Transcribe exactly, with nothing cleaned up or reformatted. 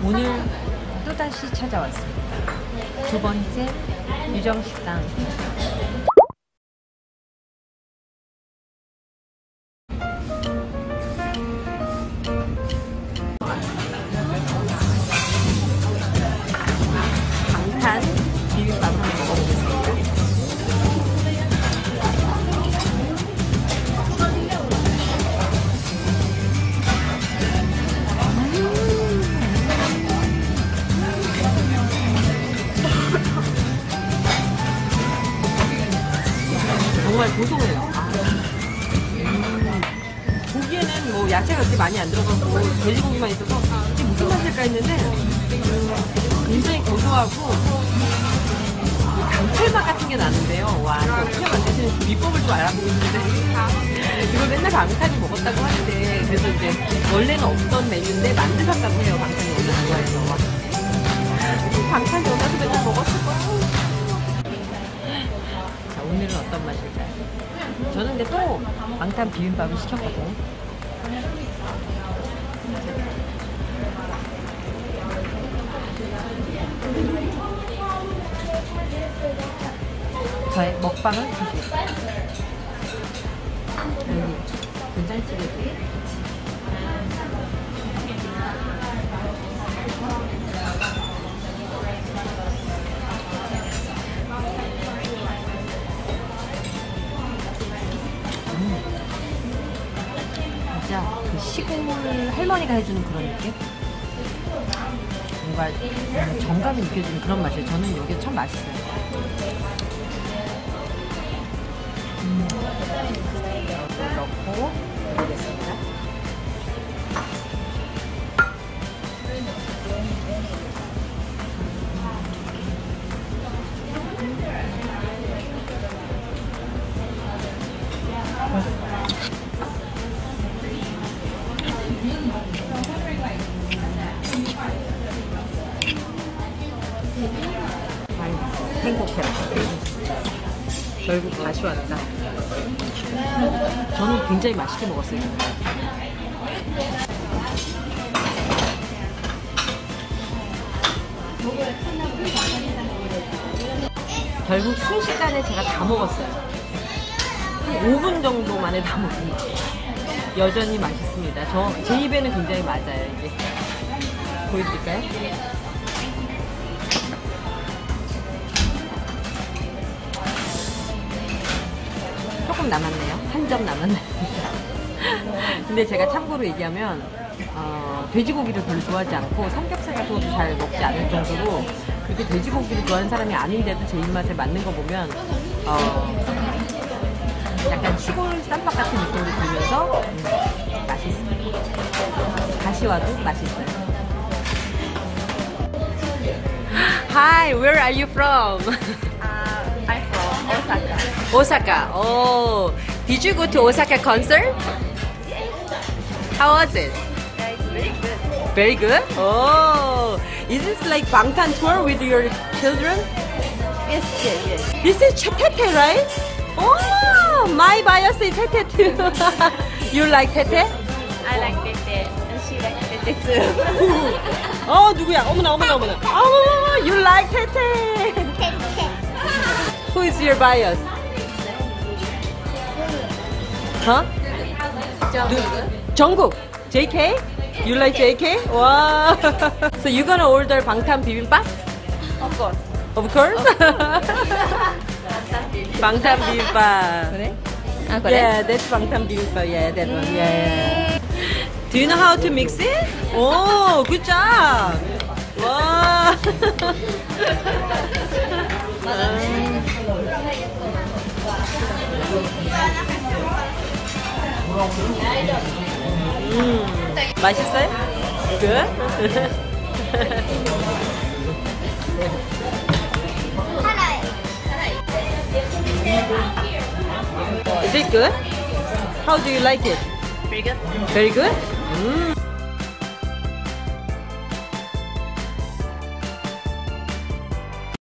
오늘 또다시 찾아왔습니다. 두 번째 유정식당. 방탄 비빔밥 한번 먹어보겠습니다. 정말 고소해요. 아. 음. 고기에는 뭐 야채가 그렇게 많이 안 들어가고 돼지고기만 있어서 이게 무슨 맛일까 했는데 음, 굉장히 고소하고 감칠맛 같은 게 나는데요. 와, 이거 어떻게 만드시는 비법을 좀 알아보고 있는데 이걸 맨날 방탄이 먹었다고 하는데, 그래서 이제 원래는 없던 메뉴인데 만드셨다고 해요. 방탄이 워낙 좋아해서. 와. 방탄이 워낙 맨날 먹었을 거야. 자, 오늘은 어떤 맛일까요? 저는 근데 또 방탄 비빔밥을 시켰거든요. 저의 먹방을 보시겠습니다. 여기 된장찌개도 진짜 그 시골 할머니가 해주는 그런 느낌? 뭔가 정감이 느껴지는 그런 맛이에요. 저는 이게 참 맛있어요. 음. 이걸 넣고 올리겠습니다. 행복해요. 결국 다시 왔다. 저는 굉장히 맛있게 먹었어요. 결국 순식간에 제가 다 먹었어요. 한 오 분 정도 만에 다 먹습니다. 여전히 맛있습니다. 저, 제 입에는 굉장히 맞아요. 이게 보여드릴까요? 조금 남았네요. 한 점 남았네요. 근데 제가 참고로 얘기하면 어, 돼지고기를 별로 좋아하지 않고 삼겹살 같은 것도 잘 먹지 않을 정도로 그렇게 돼지고기를 좋아하는 사람이 아닌데도 제 입맛에 맞는 거 보면 어, 약간 시골 쌈밥 같은 느낌도 들면서 음, 맛있어요. 다시 와도 맛있어요. Hi, where are you from? I'm from Osaka. Osaka. Oh, did you go to Osaka concert? How was it? Yeah, it's very good. Very good. Oh, is this like Bangtan tour with your children? Yes, yes, yes. This is Tete, right? Oh, my bias is Tete too. You like Tete? I like Tete, and she likes Tete too. 어, 누구야? 어머나, 어머나, 어머나. 어머나, you like Tete. Who is your bias? Huh? Jungkook. J K? You like J K? Wow. So you gonna order 방탄 비빔밥? Of course. Of course. 방탄 비빔밥. 그래? 아, 그래? Yeah, that's 방탄 비빔밥. Yeah, that one. Yeah. Do you know how to mix it? Oh, good job. Wow. 음, 맛있어요? Good? Is it good? How do you like it? Very good. Very good? 음.